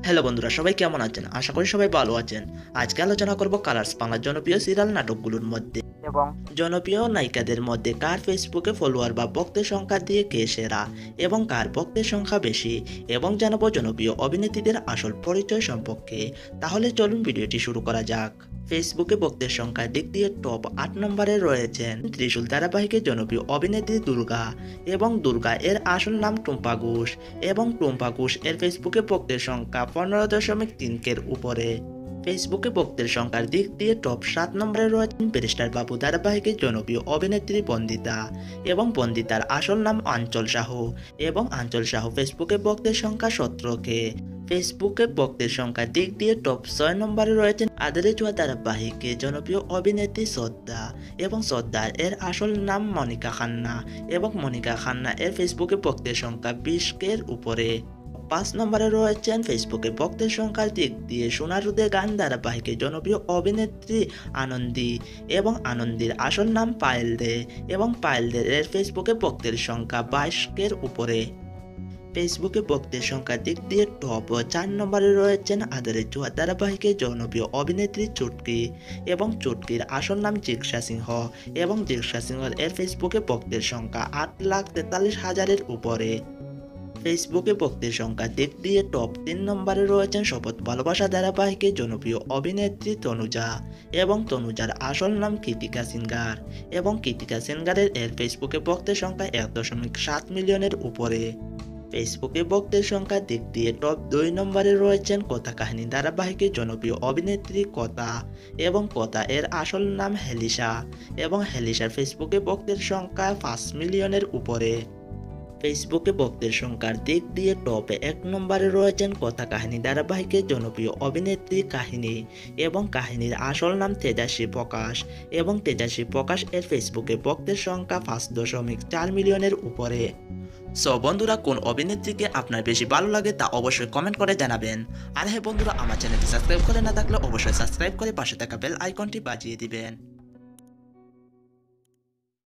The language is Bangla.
হ্যালো বন্ধুরা, সবাই কেমন আছেন? আশা করি সবাই ভালো আছেন। আজকে আলোচনা করব কালার্স বাংলার জনপ্রিয় সিরিয়াল নাটকগুলোর মধ্যে এবং জনপ্রিয় নায়িকাদের মধ্যে কার ফেসবুকে ফলোয়ার বা ভক্তের সংখ্যা দিয়ে কে সেরা এবং কার ভক্তের সংখ্যা বেশি, এবং জানাবো জনপ্রিয় অভিনেত্রীদের আসল পরিচয় সম্পর্কে। তাহলে চলুন ভিডিওটি শুরু করা যাক। ফেসবুকে ভক্তের সংখ্যার দিক দিয়ে টপ 8 নম্বরে রয়েছেন ত্রিশূল ধারাবাহিকের জনপ্রিয় অভিনেত্রী দুর্গা, এবং দুর্গা এর আসল নাম টুম্পা ঘোষ, এবং টুম্পা ঘোষ এর ফেসবুকে ভক্তের সংখ্যা 15.3 উপরে। ফেসবুকে ভক্তের সংখ্যার দিক দিয়ে টপ 7 নম্বরে রয়েছেন ব্যারিস্টার বাবু ধারাবাহিকের জনপ্রিয় অভিনেত্রী বন্দিতা, এবং বন্দিতার আসল নাম আঞ্চল সাহু, এবং আঞ্চল সাহু ফেসবুকে ভক্তের সংখ্যা 17কে। ফেসবুকে ভক্তের সংখ্যার দিক দিয়ে টপ 6 নম্বরে রয়েছেন আদরে ছোঁয়া ধারাবাহিকের জনপ্রিয় অভিনেত্রী শ্রদ্ধা, এবং শ্রদ্ধা এর আসল নাম মনিকা খান্না, এবং মনিকা খান্না এর ফেসবুকে ভক্তের সংখ্যা 20 এর উপরে। 5 নম্বরে রয়েছেন ফেসবুকে ভক্তের সংখ্যার দিক দিয়ে সোনার রোদে গান ধারাবাহিকের জনপ্রিয় অভিনেত্রী আনন্দী, এবং আনন্দীর আসল নাম পায়েল দে, এবং পায়েল দে এর ফেসবুকে ভক্তের সংখ্যা 22 এর উপরে। ফেসবুকে ভক্তের সংখ্যার দিক দিয়ে টপ 4 নম্বরে রয়েছেন আদরে ছোঁয়া ধারাবাহিকের জনপ্রিয় অভিনেত্রী চুটকি, এবং চুটকির আসল নাম জিজ্ঞাসা সিংহ, এবং জিজ্ঞাসা সিংহ এর ফেসবুকে ভক্তের সংখ্যা 8,43,000-এর উপরে। ফেসবুকে ভক্তের সংখ্যার দিক দিয়ে টপ 3 নম্বরে রয়েছেন শপথ ভালোবাসা ধারাবাহিকের জনপ্রিয় অভিনেত্রী তনুজা, এবং তনুজার আসল নাম কৃতিকা সিনগার, এবং কৃতিকা সিনগারের এর ফেসবুকে ভক্তের সংখ্যা 1.7 মিলিয়নের উপরে। ফেসবুকে ভক্তের সংখ্যার দিক দিয়ে টপ 2 নম্বরে রয়েছেন কথা কাহিনী ধারাবাহিকের জনপ্রিয় অভিনেত্রী কথা, এবং কথা এর আসল নাম হেলিসা, এবং হেলিসার ফেসবুকে ভক্তের সংখ্যা 5 মিলিয়নের উপরে। ফেসবুকে ভক্তের সংখ্যার দিক দিয়ে টপে 1 নম্বরে রয়েছেন কথা কাহিনী ধারাবাহিকের জনপ্রিয় অভিনেত্রী কাহিনী, এবং কাহিনীর আসল নাম তেজাশ্রী প্রকাশ, এবং তেজাশ্রী প্রকাশ এর ফেসবুকে ভক্তের সংখ্যা 5.4 মিলিয়নের উপরে। সো বন্ধুরা, কোন অভিনেত্রীকে আপনার বেশি ভালো লাগে তা অবশ্যই কমেন্ট করে জানাবেন। আর হ্যাঁ বন্ধুরা, আমার চ্যানেলটি সাবস্ক্রাইব করে না থাকলে অবশ্যই সাবস্ক্রাইব করে পাশে থাকা বেল আইকনটি বাজিয়ে দিবেন।